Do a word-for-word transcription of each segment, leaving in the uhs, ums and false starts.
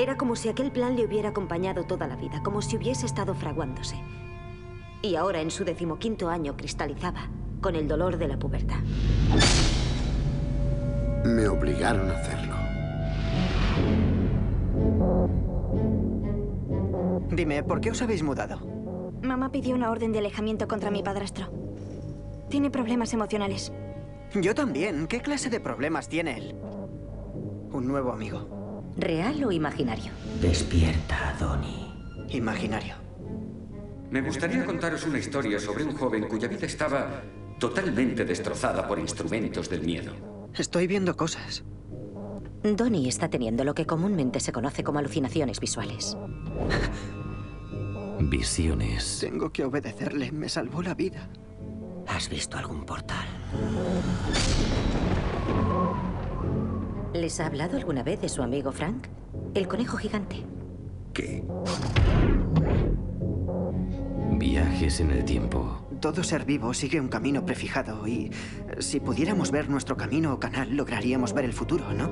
Era como si aquel plan le hubiera acompañado toda la vida, como si hubiese estado fraguándose. Y ahora, en su decimoquinto año, cristalizaba con el dolor de la pubertad. Me obligaron a hacerlo. Dime, ¿por qué os habéis mudado? Mamá pidió una orden de alejamiento contra mi padrastro. Tiene problemas emocionales. Yo también. ¿Qué clase de problemas tiene él? Un nuevo amigo. ¿Real o imaginario? Despierta, Donnie. Imaginario. Me gustaría contaros una historia sobre un joven cuya vida estaba totalmente destrozada por instrumentos del miedo. Estoy viendo cosas. Donnie está teniendo lo que comúnmente se conoce como alucinaciones visuales. Visiones. Tengo que obedecerle. Me salvó la vida. ¿Has visto algún portal? ¿Les ha hablado alguna vez de su amigo Frank? El conejo gigante. ¿Qué? Viajes en el tiempo. Todo ser vivo sigue un camino prefijado y si pudiéramos ver nuestro camino o canal, lograríamos ver el futuro, ¿no?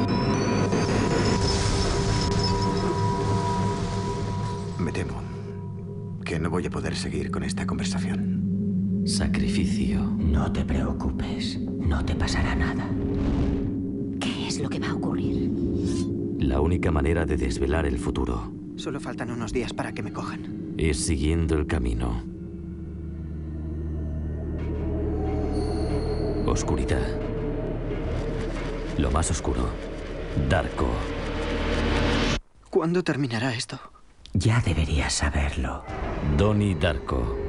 Me temo que no voy a poder seguir con esta conversación. Sacrificio. No te preocupes. No te pasará nada. ¿Qué es lo que va a ocurrir? La única manera de desvelar el futuro Solo faltan unos días para que me cojan. es siguiendo el camino. Oscuridad. Lo más oscuro. Darko. ¿Cuándo terminará esto? Ya deberías saberlo. Donnie Darko.